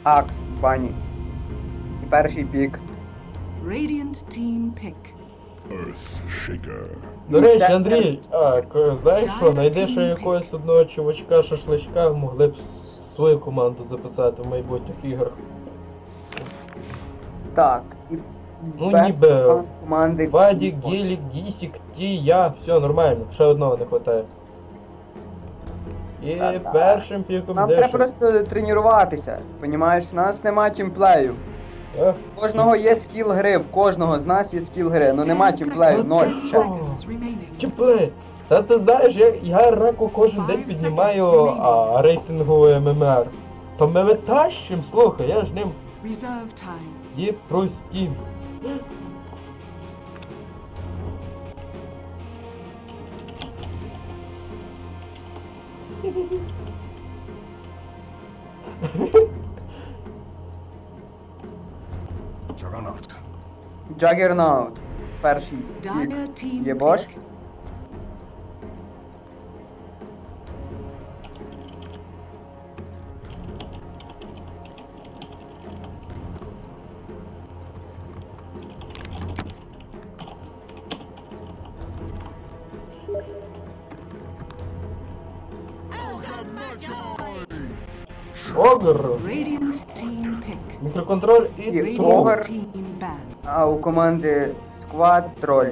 Акс, бані. І перший пік. Radiant team pick. Earthshaker. До речі, Андрій, знаєш що, знайди ще якогось одного чувачка-шашличка, могли б свою команду записати в майбутніх іграх. Так, і Ну без ніби команди. Вадік, Гелік, Дісік, Ті, я, все нормально, ще одного не вистачає. І Та-да. першим піком Нам треба просто тренуватися, понімаєш? В нас нема тімплею. У кожного є скіл гри, в кожного з нас є скіл гри, ну нема тімплею, ноль. Та Чек. Seconds remaining. Чіпли! Та ти знаєш, я раку кожен день піднімаю рейтинговий ММР. То ми витащим, слухай, я ж ним Reserve time. є прості. Juggernaut. Джаггернаут. Перший Dire пік. team Є бош? pick. Огр, Radiant team pick. мікроконтроль і І трол. Огр. Radiant team ban. А у команди Сквад троль.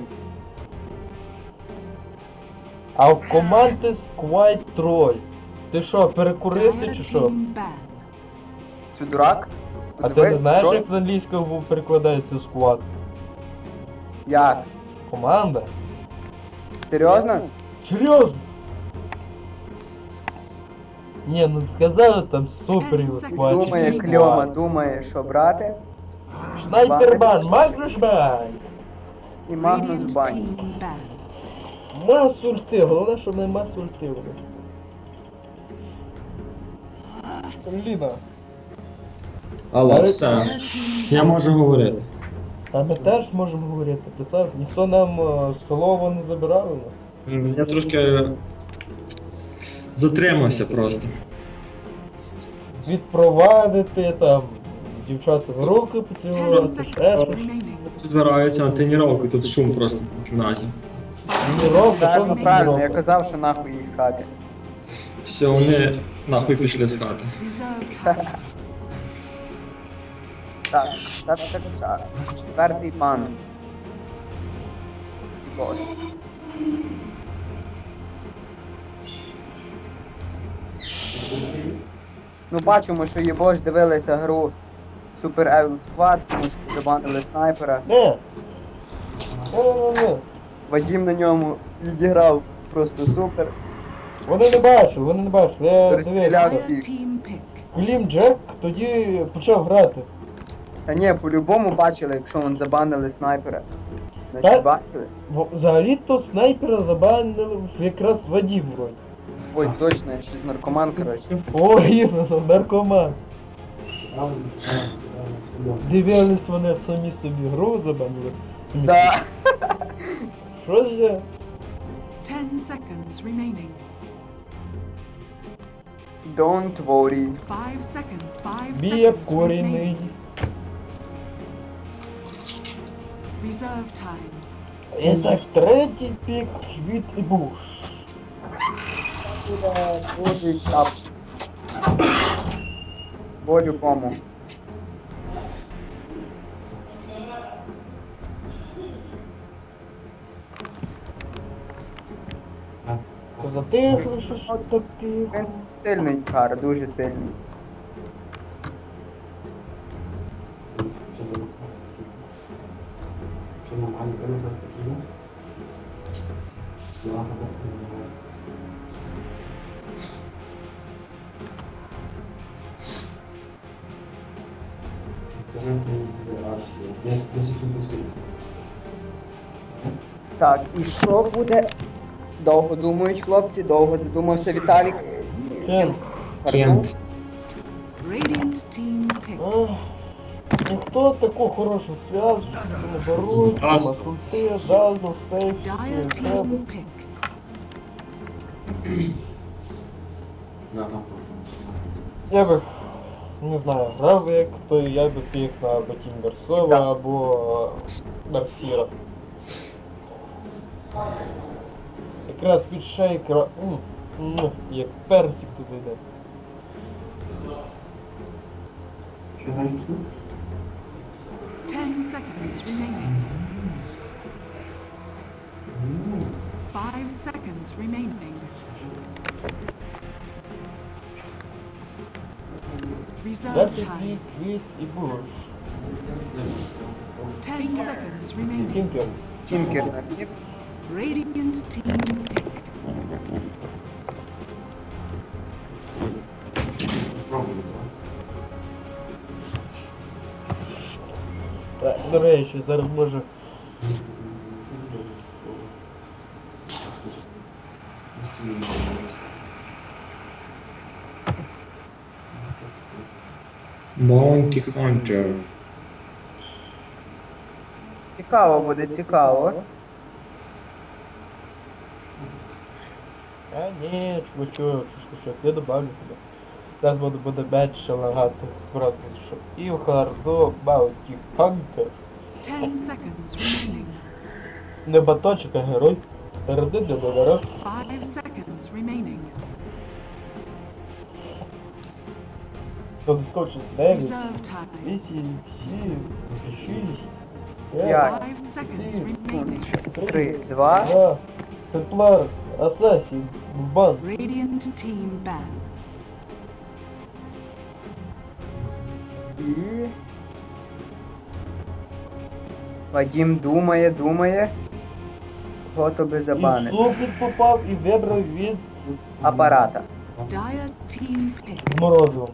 А у команди Squad Troll. Ти що, перекурився Dire чи що? team ban. Це дурак? А ти не Подивись, знаєш, троль. як з англійського перекладається склад? Як? Команда? Серйозно? Серйозно? Ні, ну сказали там супер його Ти склад. чи Думає всі кльома, склад. думає, що брати. Снайпербан, Магнушбан! І Магнус Radiant бані. team ban. Мас ульти, головне, щоб не мас ульти. Ліна. Алло, Але- все. Я можу говорити. А ми теж можемо говорити, писав. Ніхто нам слово не забирав у нас. Я трошки затримався просто. Відпровадити там дівчата в руки 10 поцілувати, ще seconds щось. remaining. Збираються на тренування, тут шум просто в кімнаті. Тренировка, що за Так, правильно, я тренировка? казав, що нахуй їх з хати. Все, вони нахуй пішли з хати. Reserve time. Так. Четвертий пан. Боже. Ну бачимо, що Єбош дивилися гру Super Evil Squad, тому що забанили снайпера. Не. Не. Вадім на ньому відіграв просто супер. Вони не бачили, я Розстріляв. дивився. Dire team pick. Клім Джек тоді почав грати. Та ні, по-любому бачили, якщо вон забанили снайпера. Та- Значить бачили? Взагалі-то снайпера забанили якраз Вадім вроді. Ой, точно, я щось наркоман, коротше. Ой, іменно, наркоман. Дивились вони самі собі гру забанили. Самі Да. собі. Що ж? 10 seconds remaining. Don't worry. 5 seconds. 5 Б'є seconds корінний. remaining. Reserve time. І так, третій пік від Буш. Буде тап. По-любому. Затихли щось так тихо. В принципі, сильний чар, дуже сильний. Так, і що буде? Довго думають хлопці, довго задумався Віталік. Кент. Кент. Radiant team pick. Ніхто таку хорошу зв'язку не беруть, Раз. масульти, дазл, сейф, Dire все треба. team pick. Я би Не знаю, грав як, то я би пік на або Тім Версова, або Дарксіра. Якраз під шейкера, як персик ти зайде. 10 seconds remaining. 5 seconds remaining. Reserve Дайте time. твій квіт і буш. 10 seconds remaining. Кінкер. Тінкер на пік. Radiant team pick. Так, до речі, зараз може... Bounty Hunter. Цікаво буде, цікаво. А ні, чувачок, я добавлю тебе. Зараз буде більше лагати зразу, що і в харду Bounty Hunter. 10 seconds remaining. Не батончик, а герой. 5 seconds remaining. Додатково 9, Reserve time. 8, 7, 6, 5, 5 seconds remaining. 3, 2. 2, Темплар, Асасін, Бан. Radiant team ban. І... Вадим думає. Кого то би І в забанити. суп він попав і вибрав від Dire Апарата. team pick. з морозивом.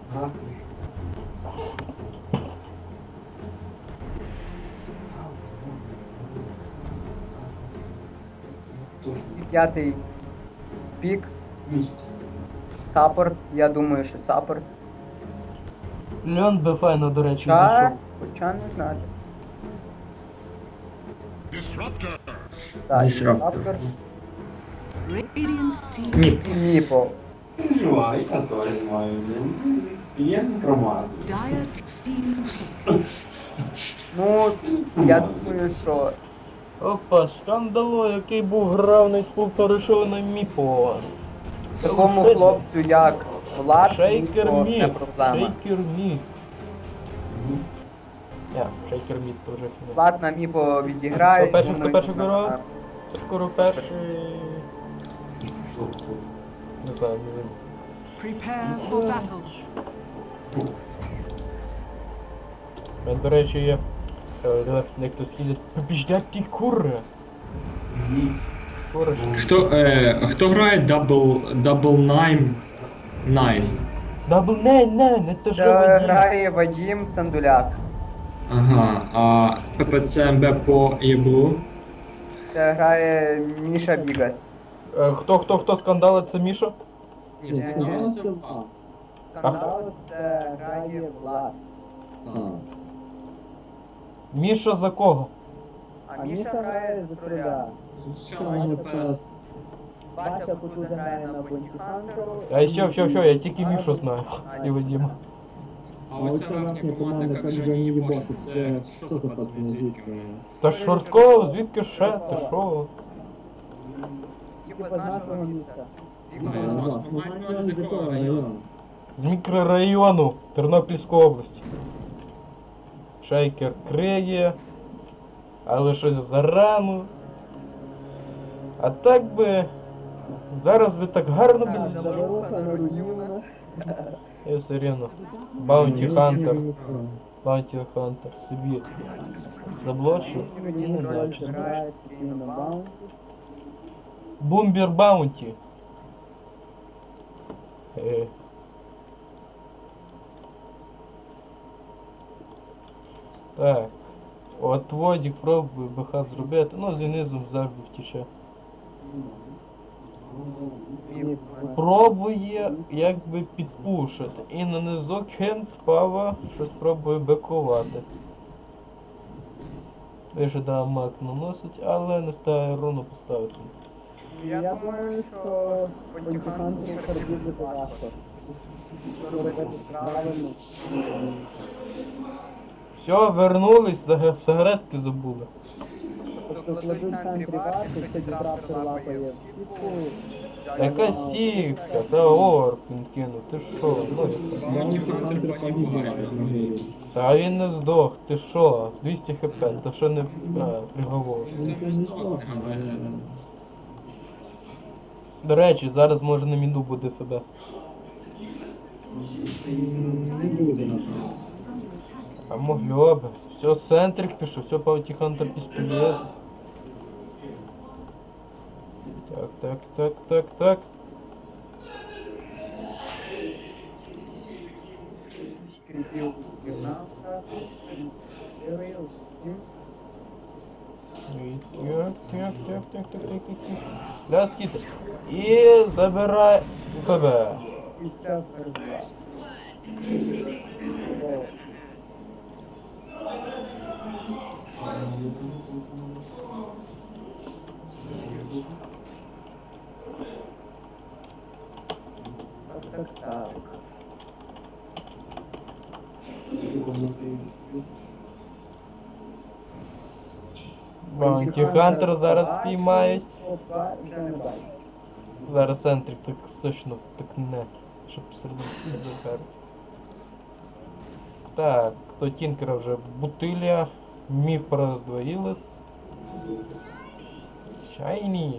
І п'ятий пік. Саппорт. Я думаю, що саппорт. Льон би файно, до речі, Та, зайшов. хоча не знати. Disruptor. Так, Disruptor. саппорт. Radiant team Ні. pick. Міпо. Переживай, который мой клиент промазал. Dire team pick. Ну, я думаю, що Опа, скандало, який був гравний спул перейшов на Міпо. такому хлопцю, як Влад, Шейкер Міпо, не Мід. проблема. Шейкер Мід. Шейкер Мід то вже фіна. Влад на Міпо відіграє. Хто перший, думаю, хто перший на- грав? Скоро перший... Что? Не знаю, не знаю. Prepare for battle. У мене, до речі, є... Як то східять, побіждять ті кури. Кури ж. Хто грає Double Nine? Дабл не те що Це Вадим. грає Вадим Сандуляк. Ага, а ППЦМБ по Єблу? Це грає Міша Бігас. Хто скандалить, це Міша? Ні, скандалося. Скандал це грає Влад. Міша за кого? А Міша грає за троля. Звучало ДПС. Вася тут грає на Бонті Хантеру. А все, я тільки Мішу знаю. І Вадима. А оця верхня команда, як же не їбошить, це що за пацани, звідки вони? Та Шортков, звідки ще? Ти шо? Типа з нашого міста. Я знаю, що мається на увазі з якого району? З мікрорайону Тернопільської області. Шейкер криє, але щось зарано. А так би... Зараз би так гарно би... Я все рівно. Баунті Хантер. Баунті Хантер собі заблочив. Не знаю, чи заблочив. Бумбер Баунті. Так. От Водік пробує БХ зробити. Ну, з низом завжди втіче. Пробує якби підпушити. І на низок Хент Пава щось пробує бекувати. Вище дамаг наносить, але не встає руну поставити. Я думаю, що Бонті Хантер буде важко. робити правильно. Все, вернулись, сигаретки забули. Тобто кладуть в центрі варти, тоді трактор лапає. Яка сітка, та орк він кинув, ти шо? Ну, Баунті Хантер погибає. та він не здох, ти шо? 200 хп, то що не приговор. Він там не здохне, але... До речі, зараз може на міну буде ФБ. Не буде на то. А могло би. Все, центрик пішов, все Баунті Хантер безполезно. Так. Скріпів Так. Ляст кіт. І забирай ФБ. і це перезла. Так. Баунті Хантер зараз спіймають. Опа, вже не бачу. Зараз центрик так сочно втикне, щоб середину забер. Так, то Тінкера вже бутиля. Міф роздвоїлась. Шайні.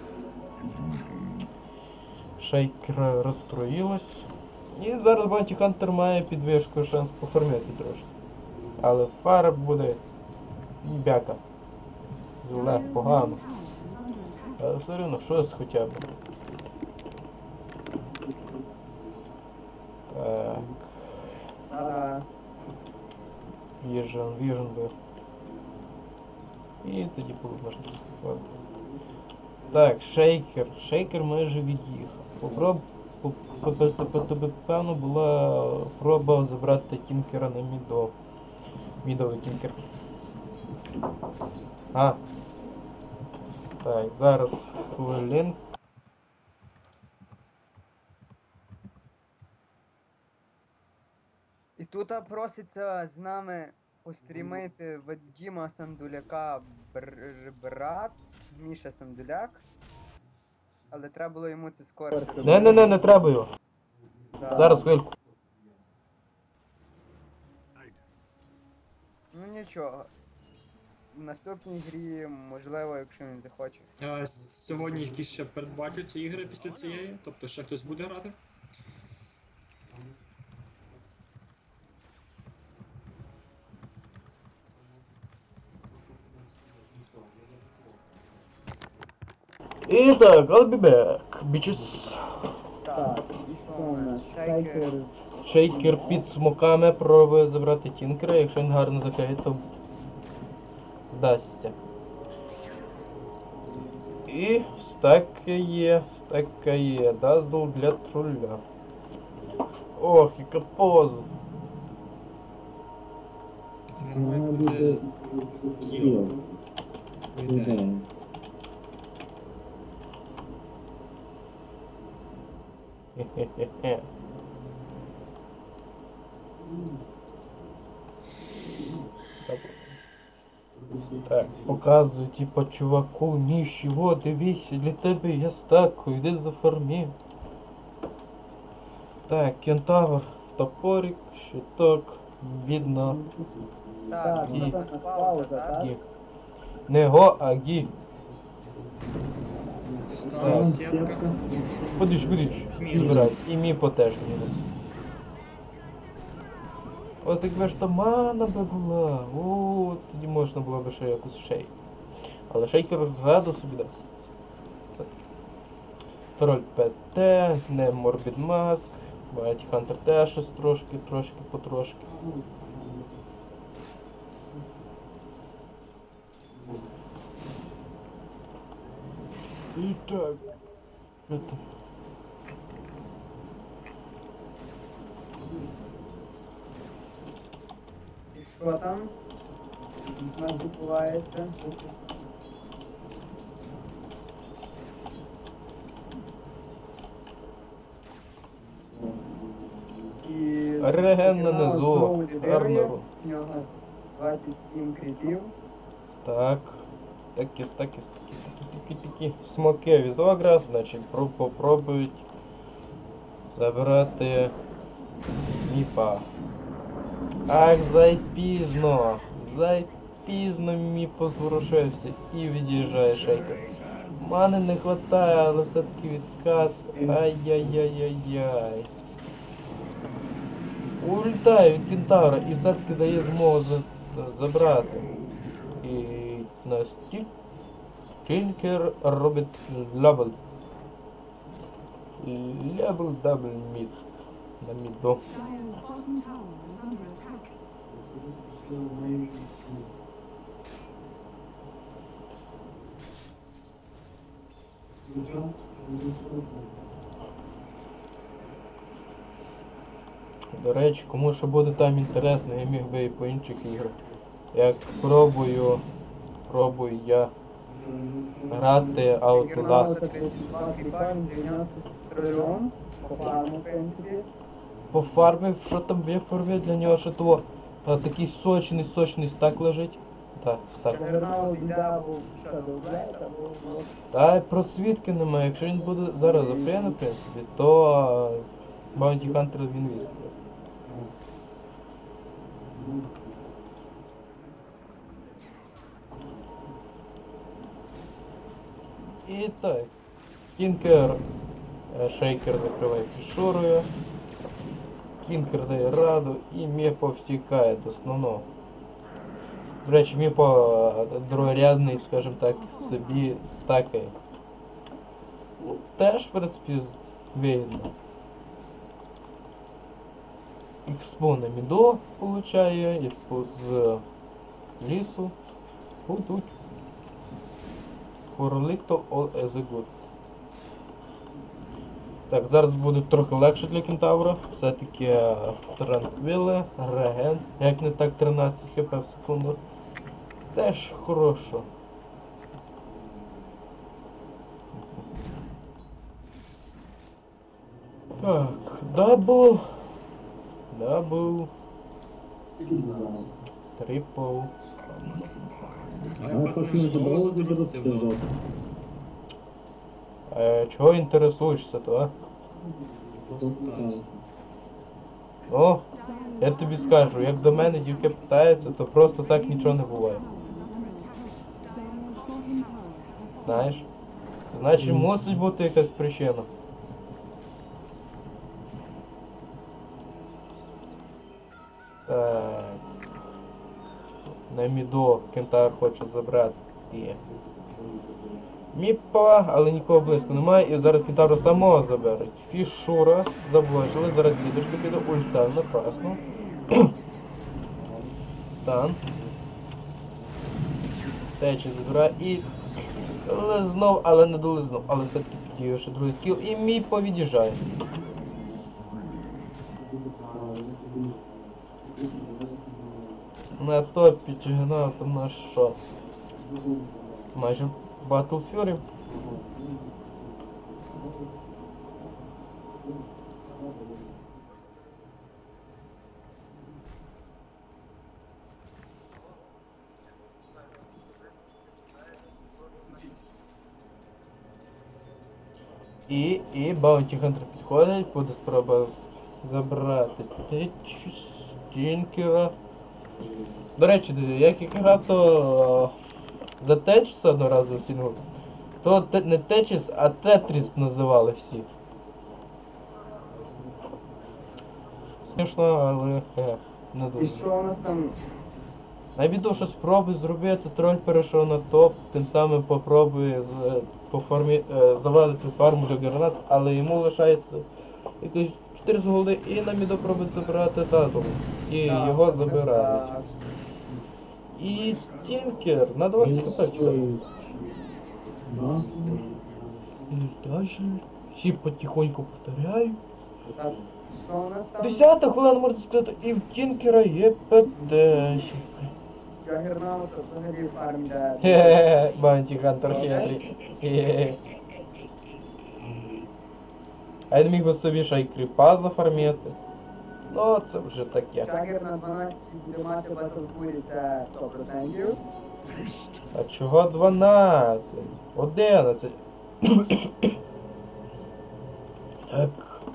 Шейкер розстроїлась. І зараз Баунті Хантер має підвижку шанс пофармити трошки. Але фара буде бяка. Зеле, погано. Але все одно щось хоча б. Так. Віжен би. І тоді можна скупати. Так, шейкер. Шейкер майже від'їхав. Певно була проба забрати Тінкера на мідо. Мідовий Тінкер. Так, зараз хвилин. І тут проситься з нами пострімити Вадима Сандуляка брат, Міша Сандуляк. Але треба було йому це скоро. Не треба його. Да. Зараз хвильку. Ну нічого. В наступній грі, можливо, якщо він захоче. Сьогодні якісь ще передбачуються ігри після цієї? Тобто ще хтось буде грати? І так, I'll be back, bitches. Так, і що у нас? Шейкер. Шейкер під смоками пробує забрати Тінкера, якщо він гарно закриє, то вдасться. І стакає, дазл для труля. Ох, яка поза. Зараз має бути кіл. Хе-хе-хе. Так, показую, типа, чуваку, ніщі, во, дивіться, для тебе я стакую, йди зафармів. Так, кентавр, топорик, щиток, видно. Так, Гі. що у нас пауза, так? Гі. Не го, а гі. Стара сітка. Будеш, забирай. І міпо теж мінус. От якби ж то мана би була, о, тоді можна було б ще якусь шейк. Але шейкер раду собі дасть. Троль ПТ, не Морбід Маск, Баунті Хантер теж щось трошки, потрошки. І так. Это. І що там? У нас відбувається? Реген на Джагернаут низу. знову лідирує. Арнору. У нього 27 кріпів. Так. Такі. Смоки від Огра, значить попробують забрати Міпа. Ах, запізно. Запізно Міпо зворушився і від'їжджає шейкер. Мани не хватає, але все-таки відкат. Ай-яй-яй-яй-яй. Улітає від кентавра і все-таки дає змогу забрати. І настільки Тінкер робить лабл. Лабл дабл мід. На міду. Dire's bottom tower is under attack. До речі, кому що буде там інтересно, я міг би і по інших іграх. Як пробую я грати Джагернаута Outlast. 32 кріпа, він зрівнявся з трольом. По фарму, в принципі. Пофармив, що там є фармі для нього, що того такий сочний стак лежить. Так, стак. Джагернаут йде або що, до Блейд, або... Та й просвідки немає. Якщо він буде зараз запряне, в принципі, то Bounty Hunter він візьме. І так. Тінкер шейкер закриває фішурою. Тінкер дає раду і Міпо втікає до основного. До речі, Міпо другорядний, скажімо так, собі стакає. Ну, теж, в принципі, вигідно. Експо на міду получає, експо з лісу. Будуть. For a little all as a good. Так, зараз буде трохи легше для кентавра. Все-таки транквіли, реген, як не так 13 хп в секунду. Теж хорошо. Так, дабл, трипл. А пацани забрали заберуть жовт. Чого інтересуєшся, то, а? Просто так. Ну, я тобі скажу, як до мене дівки питаються, то просто так нічого не буває. Знаєш? Значить, мусить бути якась причина. Так. На міду кентавр хоче забрати Міпа, але нікого близько немає, і зараз кентавра самого заберуть. Фішура заблочили, зараз сіточка піде, ульта напрасно. Стан. Течі забирає і лизнув, але не долизнув. Але все-таки підійде ще другий скіл і Міпа від'їжджає. На топі Джагернаутом наш що? Майже Battle Fury. І Bounty Hunter підходить, буде спроба забрати Тінкера. До речі, як я грав, то за Течіса одного разу в сінгл, то не Течіс, а Тетріс називали всі. Смішно, але не І дуже. що у нас там? На відео, що спробуй зробити, троль перейшов на топ, тим самим попробує завалити фарму Джагернаут, але йому лишається якось 4 голди і на міду пробують забирати тазл. І Так, його забирають. так. І Тінкер на 20 хп втікає. Да. Далі. Всі потихоньку повторяють. Так, що у нас там? 10 хвилина, можна сказати, і в Тінкера є ПД-щик. Джагернаут взагалі в фармі де. Хе-хе, Bounty Hunter хитрий. Хе-хе. А я не міг би собі ще й кріпа зафармити. Ну, це вже таке. Джаггер на 12 буде мати батлфурі, це 100%. А чого 12? 11. Так.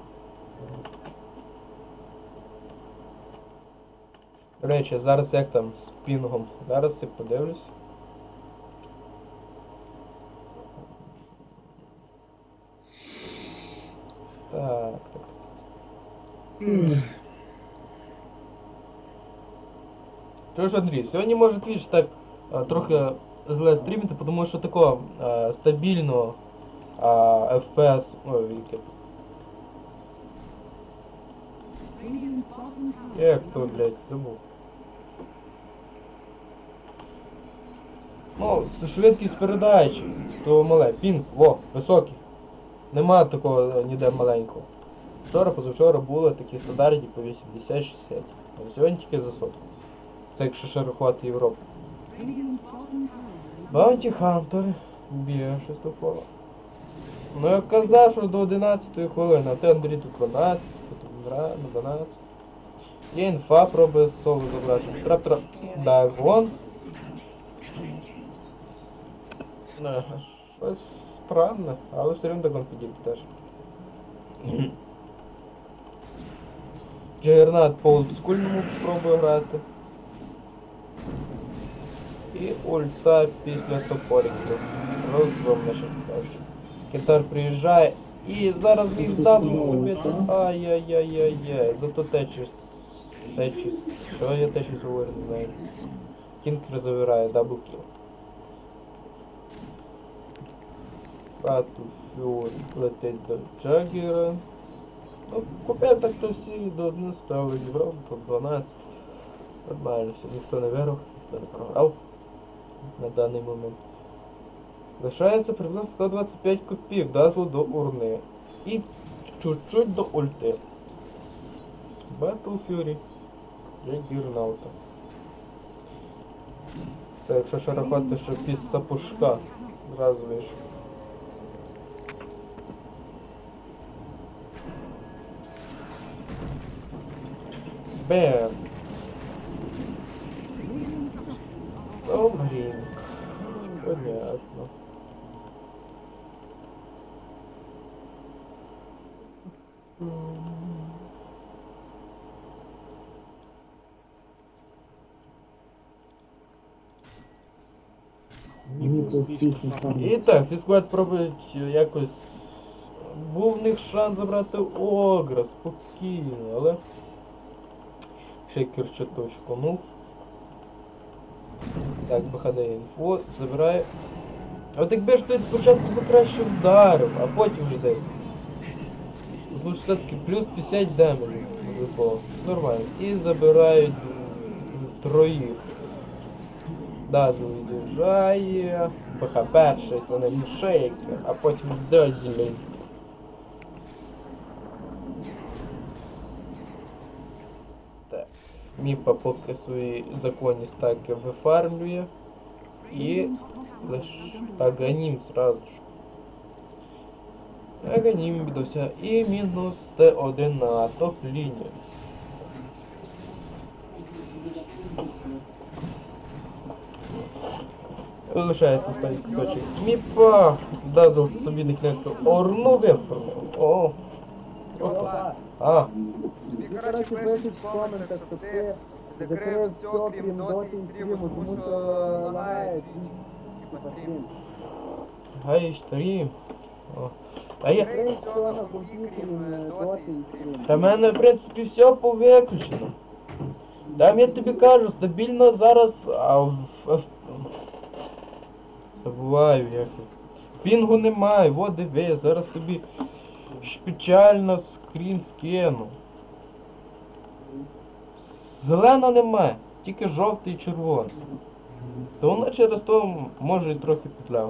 До речі, зараз як там з пінгом? Зараз я подивлюсь. Так. Чого ж, Андрій, сьогодні може твіч так трохи зле стрімити, тому що такого стабільного FPS, ой, яке. Radiant's bottom tower Як is то, under блядь, забув. Ну, швидкість передачі, то мале, пінг, во, високий. Нема такого ніде маленького. Вчора, позавчора були такі стандартні по 80-60. А сьогодні тільки за сотку. Це якщо ще рахувати Європу. Radiant's bottom tower is under Баунті Хантер б'є шестопова. Ну я казав, що до 11 хвилини, а ти, Андрій, тут 12, тут 12. Є інфа, пробує соло забрати. Траптора Дагон. Щось странне, але все рівно Дагон підійде теж. Джагернат по олдскульному пробує грати. І ульта після топориків. Розумно, щось кажучи. Кентар приїжджає і зараз міг дабл зробити. Ай-яй-яй-яй-яй. Зато течіс. Що я течіс говорю, не знаю. Кінкер завирає дабл кіл. Battlefield летить до Джаггера. Ну, купив так то всі до 11, але зібрав по 12. Нормально, все, ніхто не виграв, ніхто не програв на даний момент. Лишається приблизно 125 копійок дазлу до урни. І чуть-чуть до ульти. Battle Fury. Джаггернаута. Це якщо ще рахувати, що піс сапушка зразу вийшов. Бэм. Совринг. Понятно. І так, всі склад пробують якось. Був в них шанс забрати Огра, спокійно, але... Шейкер чуточку, ну. Так, виходить інфо, забирає. А от якби ж ти спочатку би краще вдарив, а потім вже дай. Тут все-таки плюс 50 демеджів випало. Нормально. І забирають троїх. Дазл від'їжджає. БХ перший, це не шейкер, а потім Дазлін. Міпа поки свої законні стаки вифармлює. І лише Аганім зразу ж. Аганім віддався. І мінус Т1 на топ-лінію. Лишається останній кусочок. Міпа! Дазл собі накінець-то орну вифармив. О! Опа! А! Тобі, коротше, пишуть в коментах, що ти закрив все, крім доти і стріму, тому що лагає типа стрім. Гай стрім. О. А я... Закрив все на компі, крім доти і стріму. Та в мене, в принципі, все повиключено. Там я тобі кажу, стабільно зараз... Забуваю як. Пінгу немає, во диви, зараз тобі печально скрін скину. Зелено немає, тільки жовтий і червоний. То воно через то може і трохи підлягу.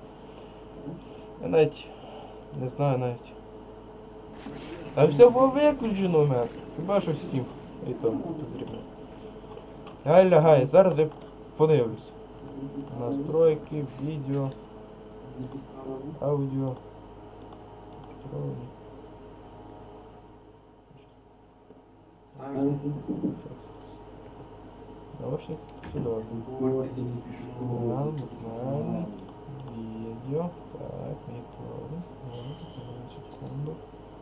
Я навіть не знаю навіть. А все було виключено у мене. Хіба що всім. І то потрібно. Гай лягай, зараз я подивлюсь. Настройки, відео, аудіо. Наушник чудовый. Нормально. Видео. Так, мониторинг. Секунду.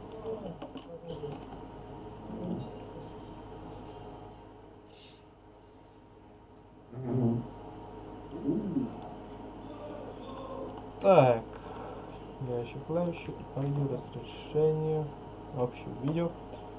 Так. Ящик клавиши. Аудио разрешение. Общее видео.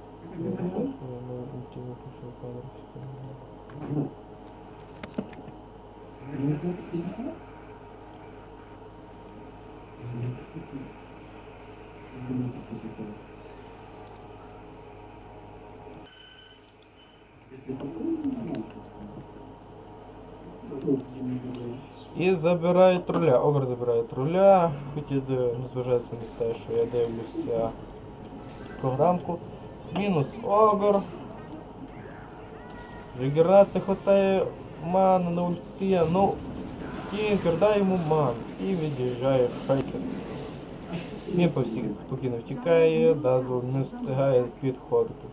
І забирають руля. Огр забирають руля. Хотів, не зважається на те, що я дивлюся програмку. Мінус огр. Джиггернат не хватає мана на ульти. Ну, Тінкер, дай йому ман. І від'їжджає Шейкер. Він по всіх спокійно втікає, Дазл не встигає підходити.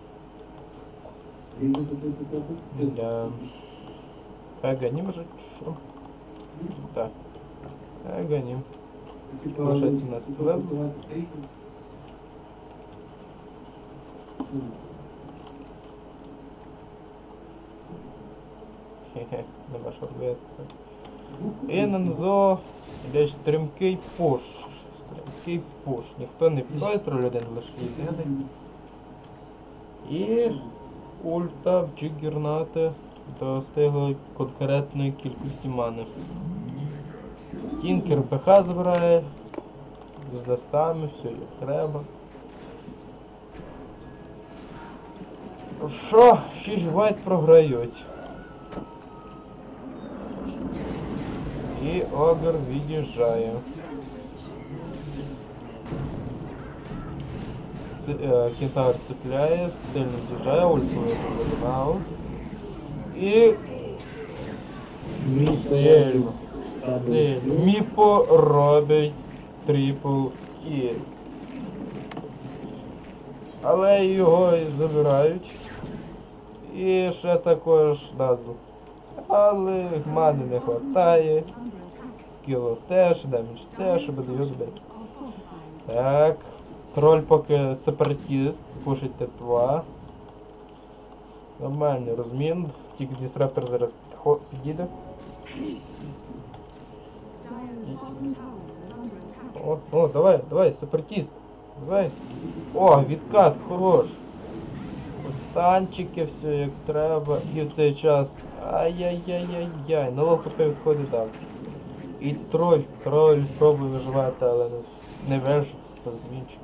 Аганім же що? Так. Аганім. Лише 17 левел. Хе-хе, не ваш ответ. І нанзо йде стрімкий пуш. Стрімкий пуш. Ніхто не підходить, про людей лише єдиний. І ульта в Джиггерната достигла конкретної кількості мани. Тінкер БХ забирає з листами, все як треба. Що? 6 вайт програють. І Огр від'їжджає. Кентавр цепляє, сильно від'їжджає, ультує вибирав. І... Сильно. Міпо робить трипл кіл. Але його і забирають. І ще також Дазл. Але мани не хватає. Скілов теж, демідж теж, щоб його добити. Так. Троль поки сепаратіст, пушить Т2. Нормальний розмін. Тільки дістраптор зараз підійде. О, давай, сепаратіст. Давай. О, відкат, хорош. Останчики, все як треба. І в цей час... Ай-яй-яй-яй-яй. На лов хп відходить Дазл. І троль пробує виживати, але не вижив, розмінчик.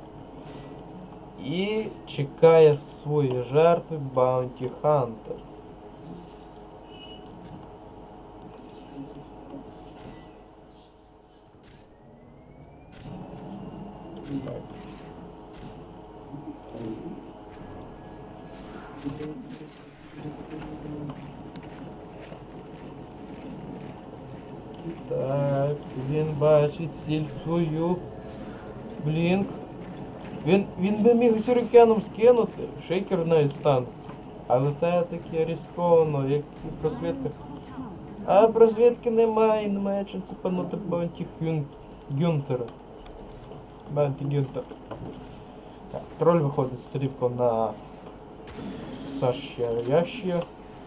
І чекає свої жертви Баунті Хантер. Так, він бачить ціль свою. Блінк. Він би міг сюрикеном скинути, Шейкер навіть стан. Але це таке ризиковано, як і просвітка. А просвітки немає чим цепанути Баунті Гюнтера. Баунті Гюнтер. Так, троль виходить стрімко на Сашя.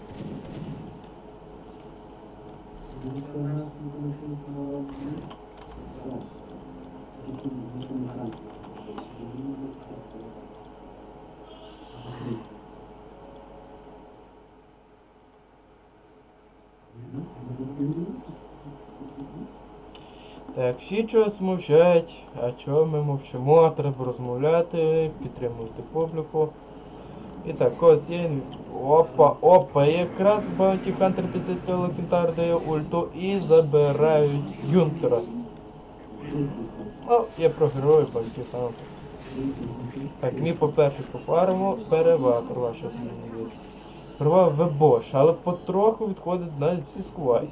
Так, всі чогось мовчать, а чого ми мовчимо, треба розмовляти, підтримувати публіку. І так, ось є... Опа, якраз Баунті Хантер після того Кентавр дає ульту і забирають Гюнтера. Ну, я про героїв Баунті Хантер. Так, мій по-перше по фарму перевага, що змінюється. Перевага вебош, але потроху відходить на зісквайт.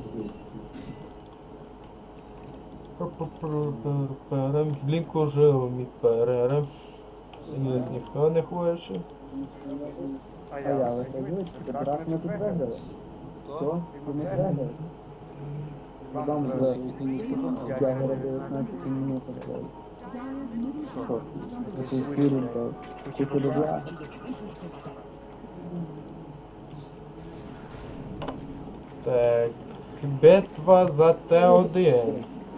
Блінк уже мій перерем. Ніс ніхто не хоче. А я виграю, брат не виграв. Хто? Ти не виграв. Вам вже 19 минут. Що? Це фірм, чи подобля? Так. Битва за Т1.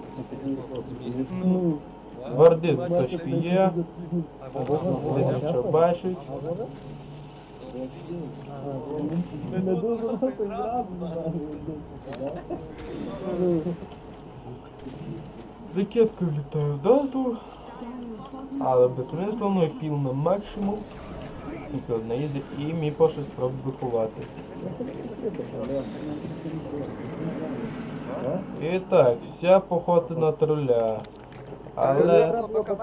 Ну, Варди точки є. Видно, що бачать. не дуже зразу. Ракетка влітає в дазл. Але безсмислено, хіл на максимум. Тільки одна ізі, і Міпо щось спробує ховати. І так, вся похода на троля. Але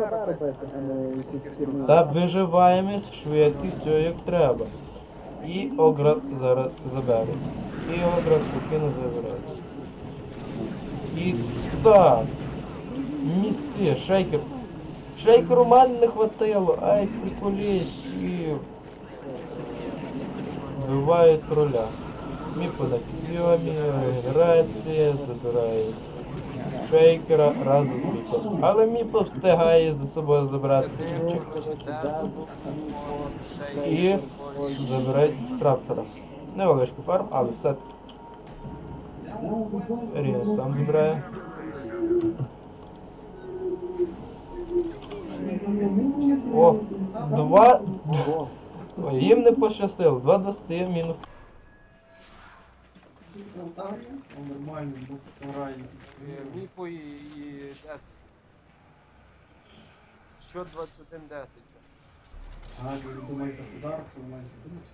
та виживаємось, швидкість, все як треба. І Огра зараз забере. І Огра спокійно забере. І так. Місце, шейкер. Шейкеру ман не хватило, ай приколісь. І вбиває троля. Міпо на підйомі, регенерація, забирає шейкера разом з Міпо. Але Міпо встигає за собою забрати кінчик. І забирає дистраптора. Невеличкий фарм, але все-таки. Ріан сам забирає. О, два. Ой, їм не пощастило. 2-20 мінус. Нормально, бо старає. Міпо і Десять. Що 21-10? А, ти думаєш за подарок, що має задумати?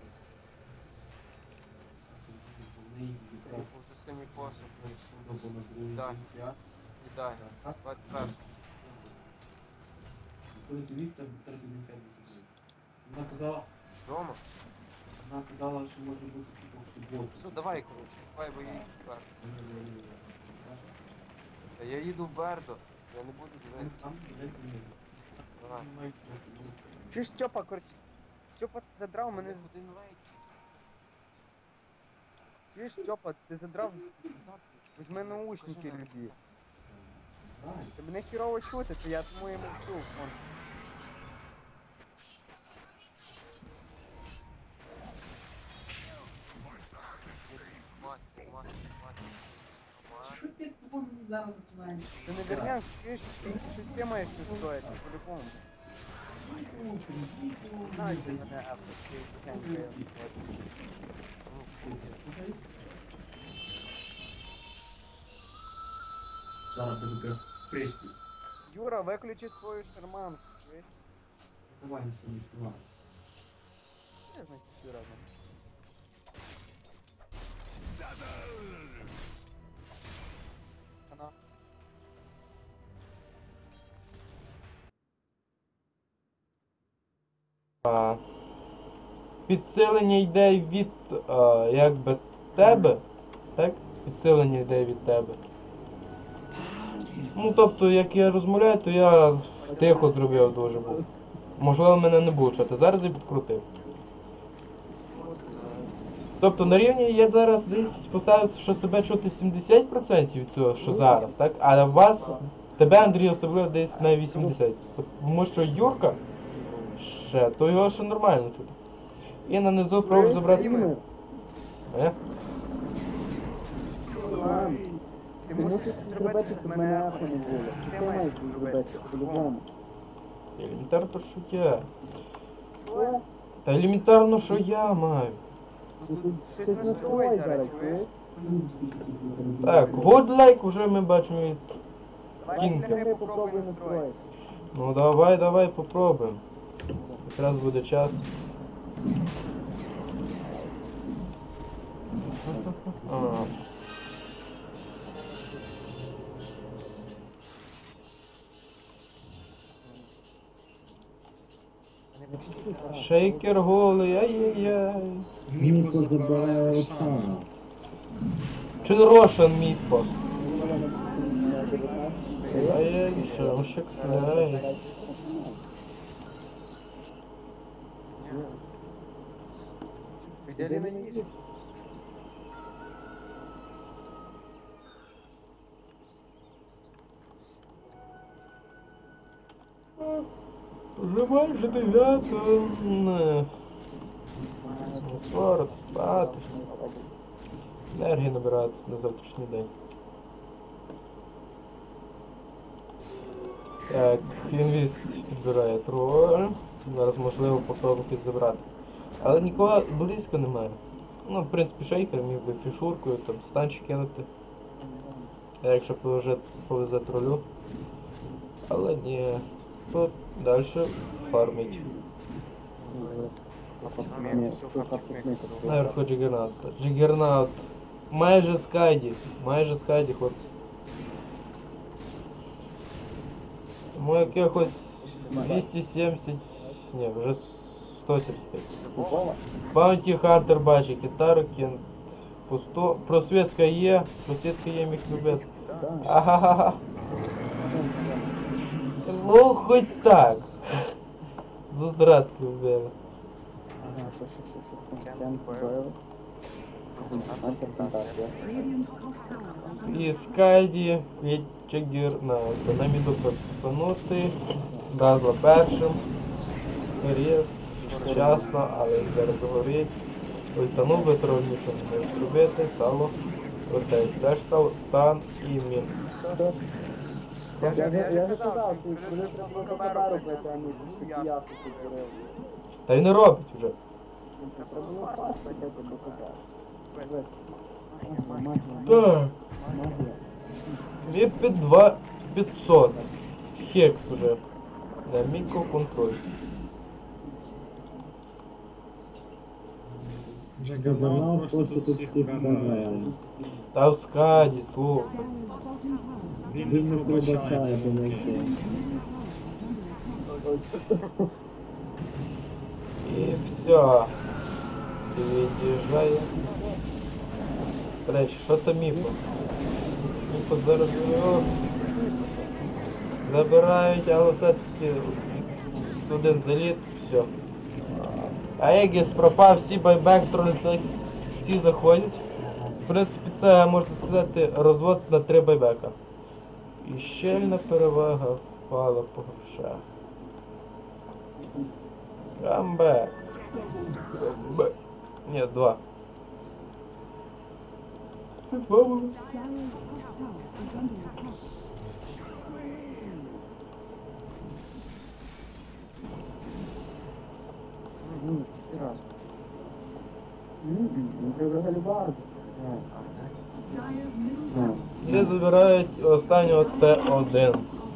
Це мій посуд. Так. Вітаю. 21. Коли ти вік, там треба не. Вона казала, Дома? що може бути типу в суботу. Все, давай, коротше. Давай, бо я їду в Бердо. Та я їду в Бердо. Я не буду дивитися. Там не Давай. Чи ж Степа, коротше, Степа, ти задрав мене з... Один лейк. Чуєш, Степа, ти задрав... Візьми наушники, любі. Ти мене хірово чути, то я тому і мовчу. Вон. Що ти тут зараз починаєш? Ти не верняк, чуєш, щось ти маєш тут стоїти, по-любому. Знаю, ти мене авторський кенькає. Зараз тебе якраз прийшти. Юра, виключи свою шарманку, чуєш? Давай не сидиш, давай. Я значить Юра. Ана. Підсилення йде від якби тебе. Так? Підсилення йде від тебе. Ну тобто, як я розмовляю, то я тихо зробив дуже був. Можливо, мене не було чути. Зараз я підкрутив. Тобто на рівні я зараз десь поставив, що себе чути 70% від цього, що зараз, так? А вас, тебе, Андрій, особливо десь на 80%. Тому що Юрка ще, то його ще нормально чути. І на низу пробую забрати. Ти мусиш зробити, щоб мене аху не було. Ти маєш зробити, по-любому. Елементарно, то що я. Та елементарно, що я маю. Щось настрой зараз, чуєш? Так, годлайк вже ми бачимо від Кінка. Давай попробуй настроїти. Ну давай попробуємо. Якраз буде час. А. Шейкер голий, ай-яй-яй. Міко забирає Рошана. Чи не Рошан Міпо? Ай-яй, що ще кляє. Єлі не їж. Вже майже 9. Не скоро спати. Енергії набиратися на завтрашній день. Так, інвіз відбирає троль. Зараз можливо попробувати забрати. Але нікого близько немає. Ну, в принципі, шейкер міг би фішуркою, там станчик кинути. Якщо повезе тролю. Але ні. Тут далі фармить. Наверху Джиггернаут. Джиггернаут. Майже скайді. Майже скайді, хлопці. Тому якихось 270... Ні, вже 175. Баунті Хантер бачить, китару кент. Пусто. Просвітка є міг любити. Ага. Ну, хоч так. Зузрадки вбили. І Скайді від Джиггернаута. Нам іду процепанути. Дазла першим. Рест. Вчасно, але він зараз горить. Ультанув би, троль нічого не може зробити. Сало. Вертається далі сало. Стан і мінус. Я ж казав, що коли треба камеру робити, а не я тут зробив. Та й не робить вже. Треба було фарш робити, бо казав. Так. Мені під 2500. Хекс вже. На мікроконтроль. Джаггернаут просто тут всіх карає. Та в скаді, слухай. Він не пробачає помилки. І все. Від'їжджає. До речі, що там Міпо? Міпо зараз його забирають, але все-таки один заліт, все. А Егіс пропав, всі байбек, тролі, всі заходять. В принципі, це, можна сказати, розвод на 3 байбека. І щельна перевага впала по грошах. Камбек. Ні, 2. І забирають останнього Т1.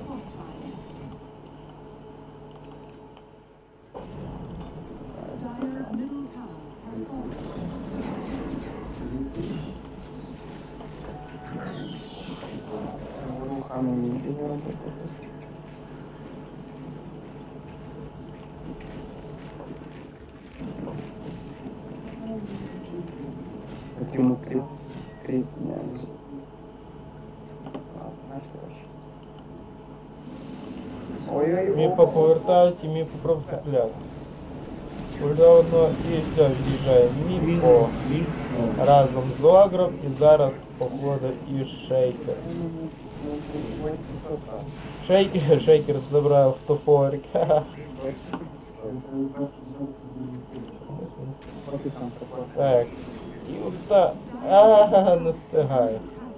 Йому кріп, не. Ой-ой-ой. Міпа повертають і Міпа пробує стріляти. Уже одно і все, від'їжджає Міпо разом з Огром і зараз походить і Шейкер. Шейкер забрав топорик. Так. Юта. Ага, не встигає.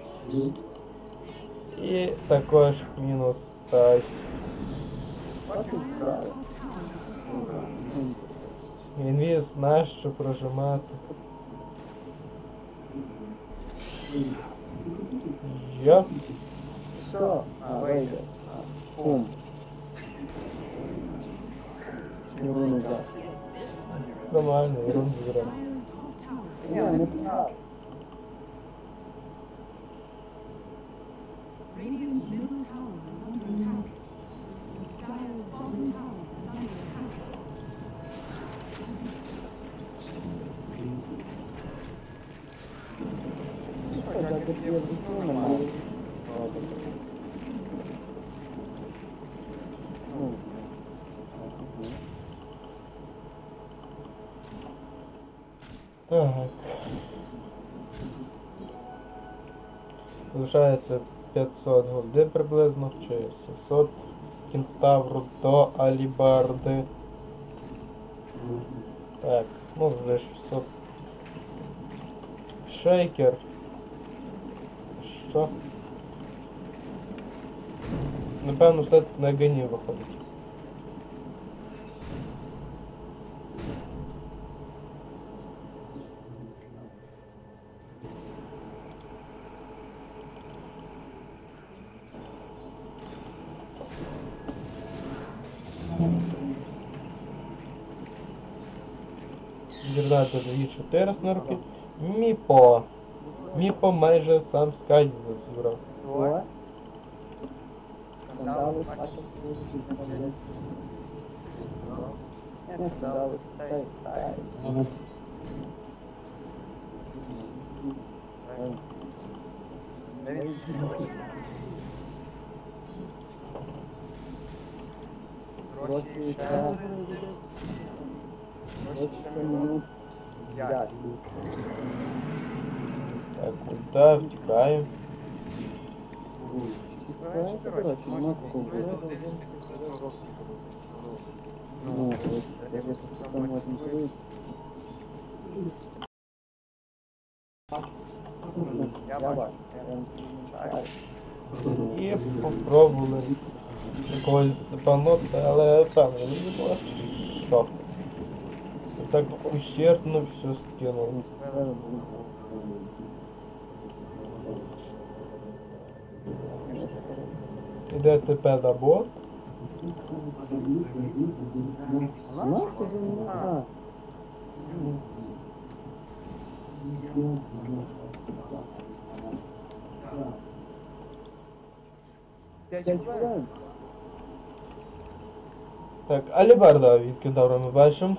І також мінус тач. Інвіз нащо прожимати. Йо. Що? А, вийде. Бум. Йому не так. Нормально, Ірон збирає. Ні, не так. Radiant's middle tower is under attack. Dire's bottom tower is under attack. Так. Залишається 500 голди приблизно, чи 700 кентавру до алібарди. Так, ну вже 600. Шейкер. Що? Напевно, все-таки на гані виходить. Гірдати 2400 снарки. Міпо. Міпо майже сам скаді зазібрав. Ой. Скандали, бачиш? Не скандали, цей, так. Де він? Гроші ще... Гроші ще минут 5. Так, куда втікаємо? Короче, можна купити. Ну, я бы там можем жить. Я бачу. І попробували якогось запанути, але певно, не було що. Так ущербно все скинуло. Іде ТП на бот. Так, алібарда від кентавра ми бачимо.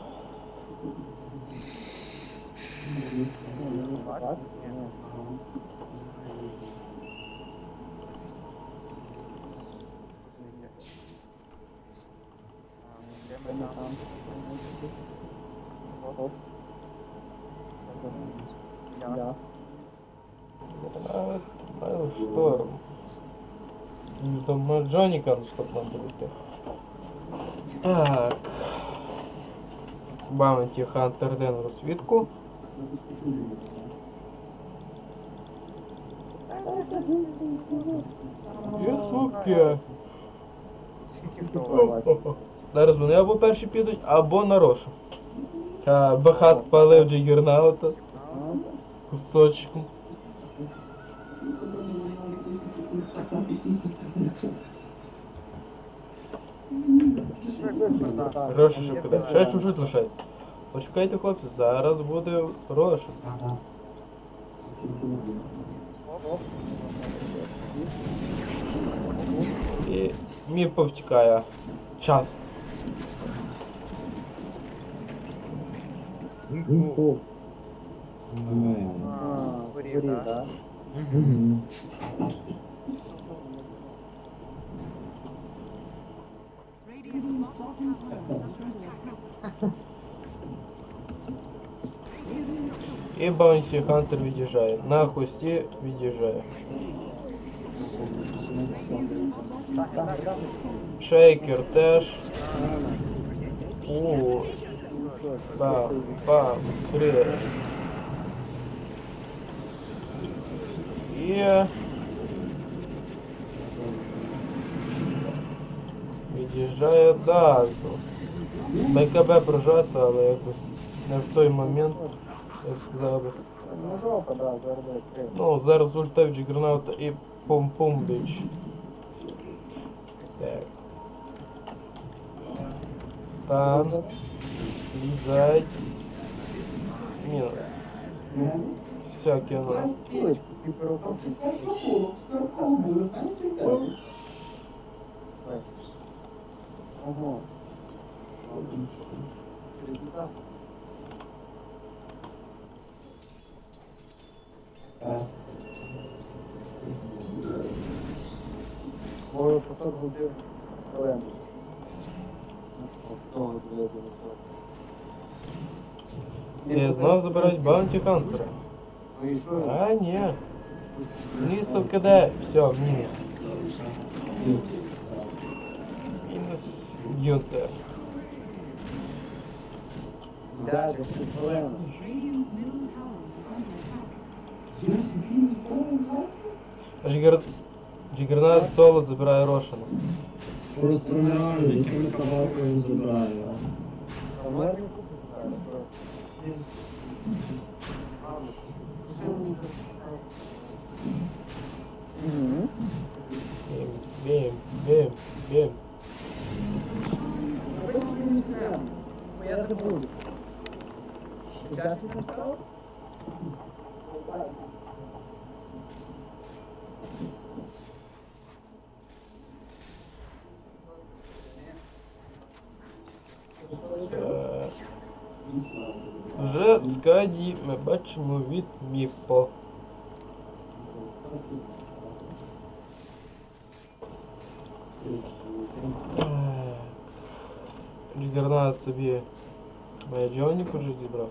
Шторм. До Маджоніка, щоб нам прийти. Так. Баунті Хантер йде на розвідку. Є суки. Зараз вони або перші підуть, або на рошу. БХ спалив Джиггернаута. Кусочком. Роша шукає. Ще чуть-чуть лишається. Почекайте, хлопці, зараз буде Роша. І мій повтікає. Час. Курів, да? Radiant's bottom tower is under attack. І Баунті Хантер від'їжджає. На хвості від'їжджає. Шейкер теж. О, бам, бам, хрест. І... від'їжджає Дазл. БКБ прожато, але якось не в той момент, як сказав би. Ну, зараз ульта в Джиггернаута і пум-пум біч. Так. Стан. Лізать. Мінус. Все, кинув. Ого. Ой, поток буде оренду. І знов забирають Баунті Хантера. А, ні. Місто вкидає. Все, мінус. Мінус Юнтер. Radiant's middle tower is under attack. Джигернат соло забирає Рошана. Просто нереально, якими кавалками він забирає. Бім, бім, бім. Я забуду. Вже в скаді ми бачимо від Міпо. Джигернат собі Джоніку вже зібрав.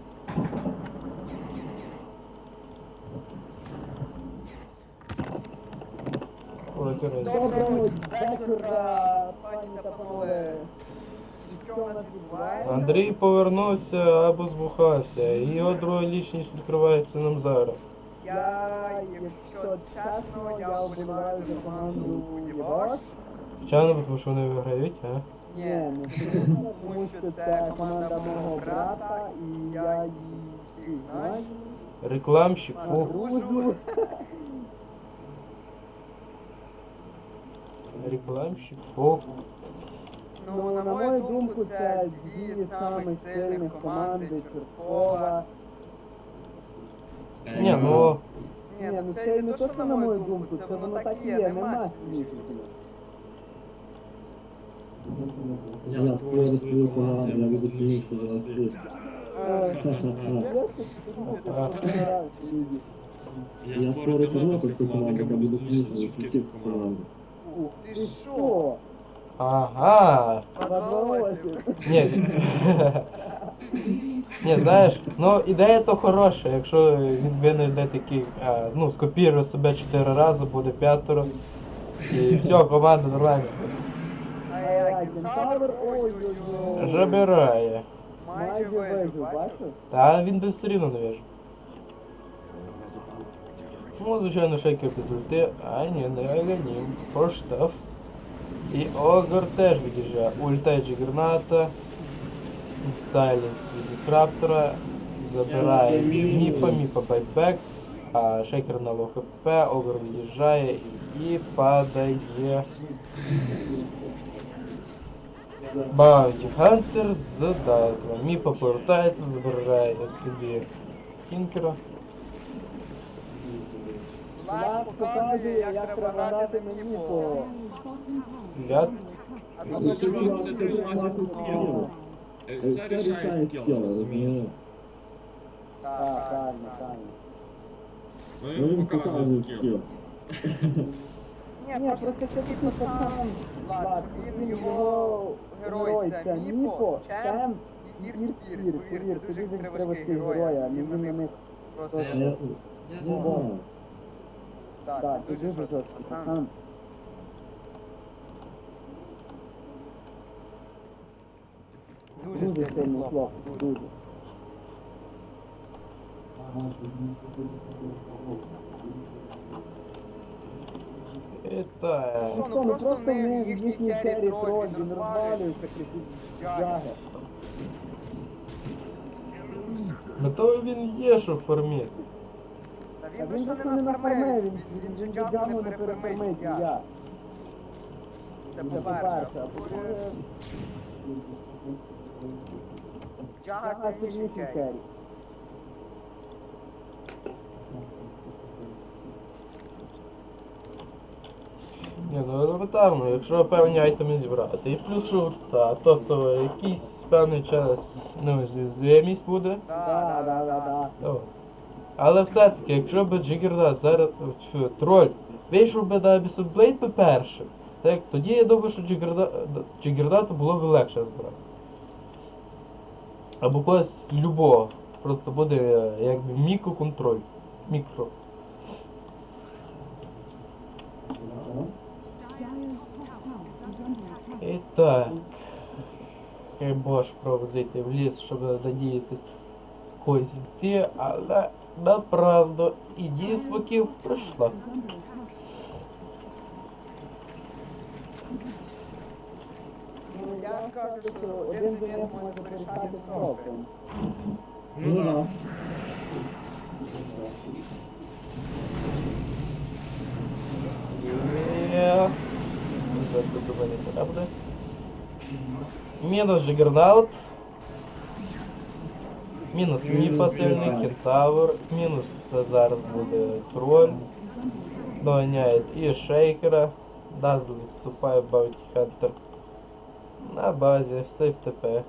Доброго вечора, пані та панове. Що у нас відбувається? Андрій повернувся або збухався, і його друга лічність відкривається нам зараз. Я, якщо чесно, я вболіваю за команду Євош. Звичайно, тому що вони виграють, а? Ні, не тому що це команда мого брата, і я її всіх знаю. Рекламщик, фу. Дружу. Рекламщик, фу. Ну, на мою думку, це дві самих сильних команди Чорткова. Ні, ну, Ні, ну це не то, що на мою думку, це воно так і є, нема сильніших. Я створю свою команду, я буду сильніший за світ. Я створю тернопільську команду, яка буде сильніша за шутівську команду. Ти що? ага. Ні. Ні, знаєш, ну ідея то хороша, якщо він винайде такий, ну, скопірує себе 4 рази, буде 5, і все, команда нормальна. Кентавр, ой-ой-ой. Забирає. Майже вижив, бачиш? Та він би все рівно не вижив. Ну, звичайно, шейкер без ульти, а ні, не аганім. Поштав. І Огр теж від'їжджає. Ульта Джигерната. Сайленс від Дисраптора. Забирає Міпа байтбек. А шейкер на лоу хп, Огр від'їжджає і падає. Баунті Хантер з Дазла. Міпа повертається, забирає собі Кінкера. Влад показує, як треба грати мені по... Гляд. Це класний скіл. Все рішає скіл, розумієш? Так, правильно, правильно. Ну він показує скіл. Ні, просто це такий пацан, Влад, він його герой, це Міпо, Чем і Ірспір. Повір, це дуже важкий герой, а не він на них просто... Я знаю. Так, це дуже жорсткий пацан. Дуже сильний хлоп, дуже. І так. Що, ну просто ми їхній керрі троль, він розвалюється крізь джаги. На то він є, що фармить. Та він просто не нафармив, він джагу не перефармить, я. Це по-перше, а по-друге... Джага сильніший керрі. Ні, ну елементарно, якщо певні айтеми зібрати. І плюс шурта, тобто якийсь певний час неуязвимість буде. Да. То. Але все-таки, якщо б Джигернат зараз троль вийшов би на Abyssal Blade би першим, так тоді я думаю, що Джигернату було б легше збирати. Або когось любого просто буде якби мікроконтроль. Мікро. І так. Треба ж зайти в ліс, щоб надіятись когось йти, але напраздо. І дія смаків пройшла. Я скажу, що один заміс може порішати все. Ну да. Є. До мене пора буде. Мінус Джиггернаут. Мінус Міпа сильний, Кентавр. Мінус зараз буде Троль. Доганяє і Шейкера. Дазл відступає, Баунті Хантер. На базі, сейф ТП.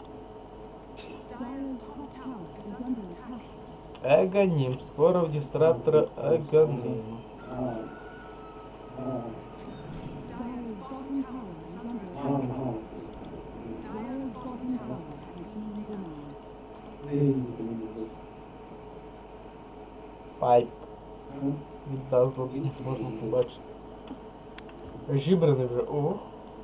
Аганім. Скоро в дистраптора Аганім. Пайп. Від Дазла можна побачити. Жібраний вже. О.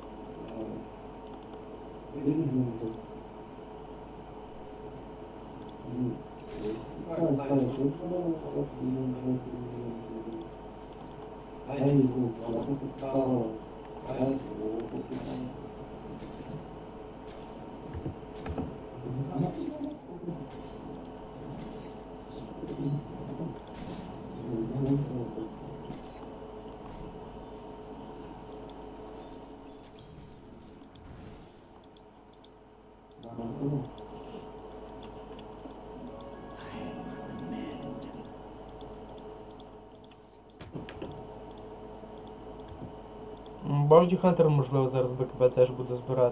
Баунті Хантер, можливо, зараз БКБ теж буде збирати.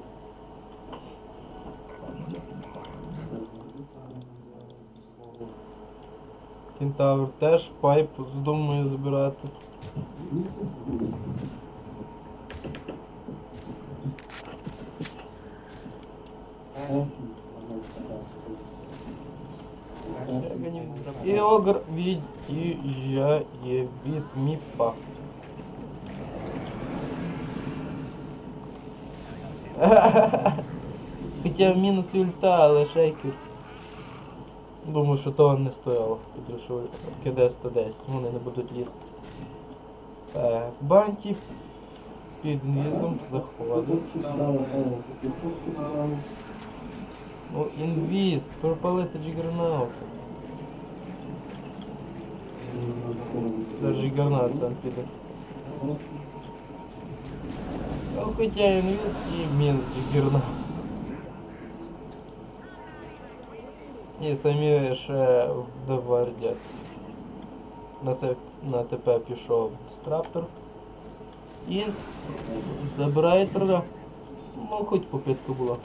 Кентавр теж пайп здумує збирати. І Огр від'їжджає від Міпа. Хоча мінус ульта, але Шейкер. Думаю, що того не стояло, тому що КД 110, вони не будуть лізти. Так, Банті під інвізом заходить. Ну, інвіз, пропалити Джиггернаута. Даже Джиггернаут сам піде. Ну, хоча інвіз і мінус Джиггернаут. І самі ще довардять. На ТП пішов дистраптор. І забирає тролля. Ну, хоч попитка була.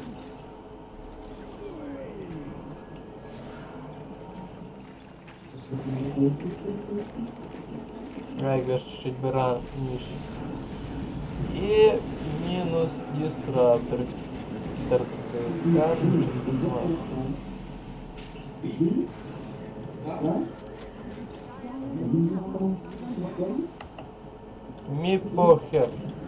Райгаш чуть бира ніж. І мінус дистраптор. Терпістан, чуть немає. Міпохерс.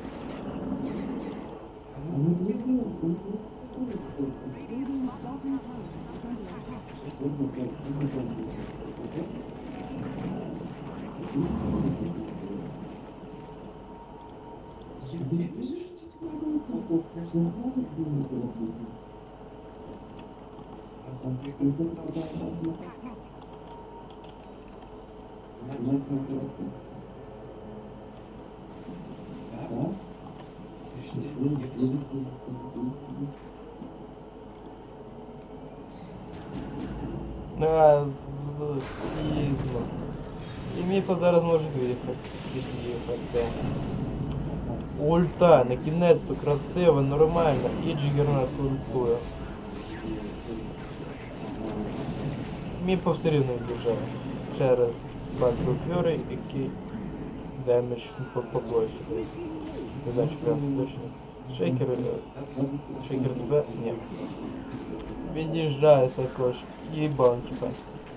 Пізно. І Міпа зараз може від'їхати. Ульта, на кінець-то красиво, нормально. І Джиггернаут ультує. Міпа все рівно від'їжджає. Через Battle Fury, який демедж по площі дає. Не знаю, чи прям точно. Шейкер ТБ? Ні. від'їжджає також. І Баунті Хантер.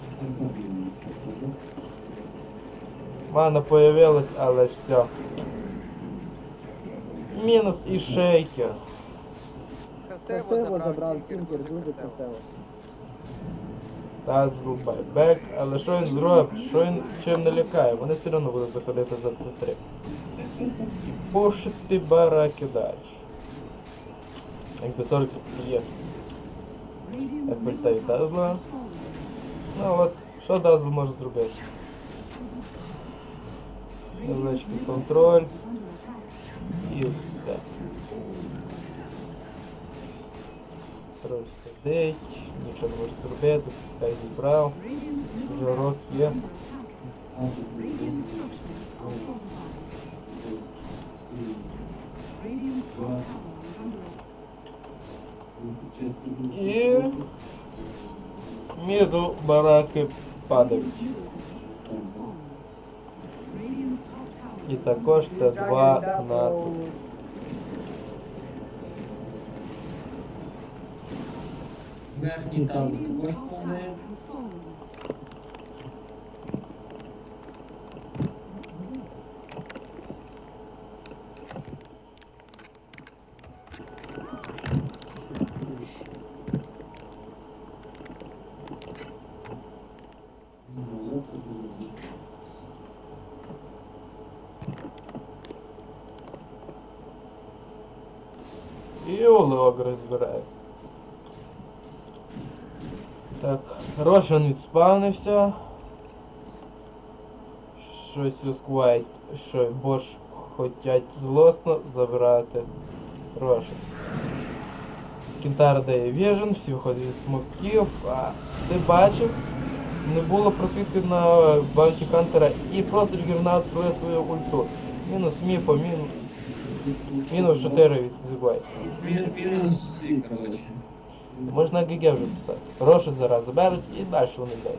Мана появилась, але все. Мінус і шейкер. Красиво забрав Тінкер, дуже красиво. Тазл байбек, але що він зробить? Що він чим не лякає? Вони все одно будуть заходити за 3. Пушити бараки далі. Якби 40 є. Так вилітає Дазла. Ну от, що Дазл може зробити? Невеличкий контроль. І все. Троль сидить, нічого не може зробити, Скай зібрав. Жорок є. І міду бараки падають. І також Т2 на тут. Верхній там також падає. І Олег розбирає. Так, Рошан відспавнився. Щось Осквайт, що Бош хотять злосно забирати Рошан. Кентар дає Віжен, всі виходять з смоків. А ти бачив? Не було просвітки на Баунті Хантера і просто Джигернаут слив свою ульту. Мінус Міпо, мінус 4 від Зігвай. Мінус всі, коротше. Можна ГГ вже писати. Рошу зараз заберуть і далі вони зайдуть.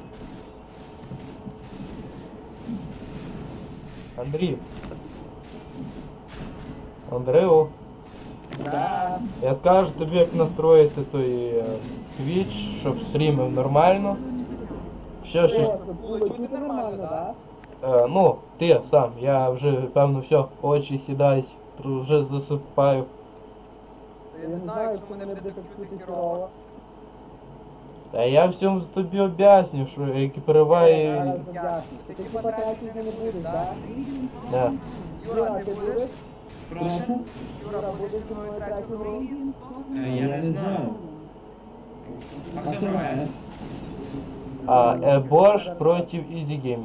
Андрій. Андрео. Да. Я скажу тобі, як настроїти той Twitch, щоб стрімив нормально. Що ж. Чути нормально, да? Ну, ти сам. Я вже, певно, все, очі сідають, вже засипаю. Я не знаю, якщо мене буде чути хірово. Та я всьому тобі об'ясню, що як перериває. Ти типа тратити не будеш, да? Да. Юра, ти будеш? Прошу? Юра, будеш зі мною третю гру? Я не знаю. А хто грає? Бош проти Easy Gaming.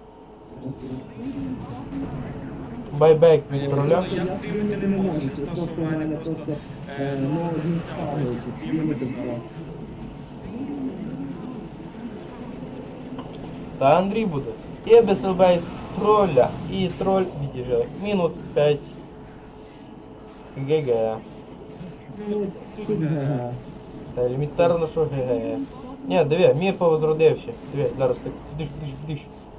Байбек відправляв. Я стрімити не можу, через те, що в мене просто ноги не ставляться, стрімити все. Та Андрій буде. І безселбай тролля. І троль від'їжджає. Мінус 5. ГГ. Тут Та елементарно, що ГГ. Ні, диви, Міпо возродився. Диви, зараз так. Диш.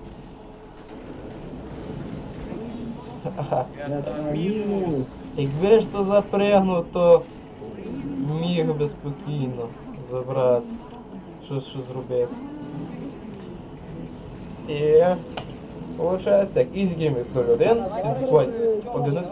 мінус. Якби ж то запрягнув, то міг би спокійно забрати. Що зробити. І получається, як Easy Gaming 0-1, Сізіквайт 1-1.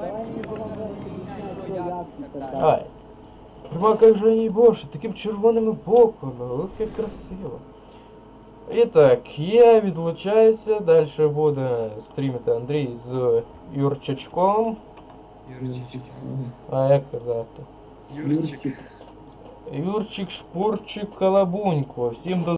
Ай. Прямо як же не боже, такими червоними боками, ох, як красиво. І так, я відлучаюся, далі буде стрімити Андрій з Юрчачком. Юрчик. А як казати? Юрчик. Юрчик, Шпурчик, Калабунько. Всім до